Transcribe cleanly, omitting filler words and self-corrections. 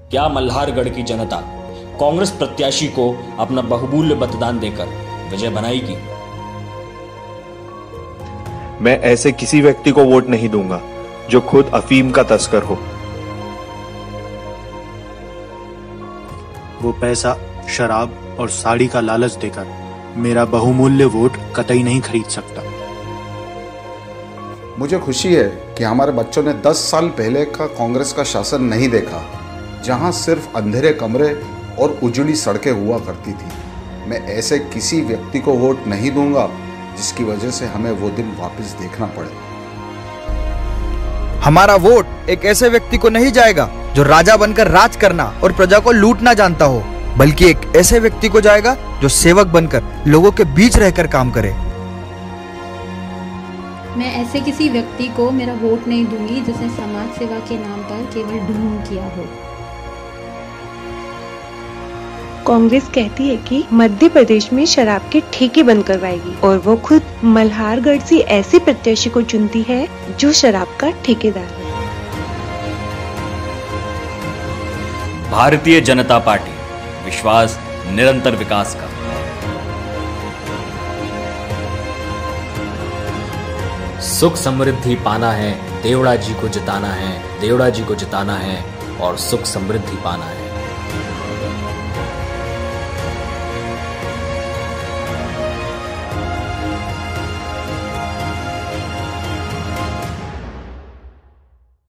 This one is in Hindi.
क्या मल्हारगढ़ की जनता कांग्रेस प्रत्याशी को अपना बहुमूल्य मतदान देकर विजय बनाएगी? मैं ऐसे किसी व्यक्ति को वोट नहीं दूंगा जो खुद अफीम का तस्कर हो। वो पैसा, शराब और साड़ी का लालच देकर मेरा बहुमूल्य वोट कतई नहीं खरीद सकता। मुझे खुशी है कि हमारे बच्चों ने 10 साल पहले का कांग्रेस का शासन नहीं देखा, जहां सिर्फ अंधेरे कमरे और उजड़ी सड़कें हुआ करती थी। मैं ऐसे किसी व्यक्ति को वोट नहीं दूंगा जिसकी वजह से हमें वो दिन वापस देखना पड़े। हमारा वोट एक ऐसे व्यक्ति को नहीं जाएगा जो राजा बनकर राज करना और प्रजा को लूटना जानता हो, बल्कि एक ऐसे व्यक्ति को जाएगा जो सेवक बनकर लोगों के बीच रहकर काम करे। मैं ऐसे किसी व्यक्ति को मेरा वोट नहीं दूंगी जिसने समाज सेवा के नाम पर केवल ढोंग किया हो। कांग्रेस कहती है कि मध्य प्रदेश में शराब के ठेके बंद करवाएगी और वो खुद मल्हारगढ़ से ऐसे प्रत्याशी को चुनती है जो शराब का ठेकेदार है। भारतीय जनता पार्टी, विश्वास निरंतर विकास का। सुख समृद्धि पाना है, देवड़ा जी को जिताना है, देवड़ा जी को जिताना है और सुख समृद्धि पाना है।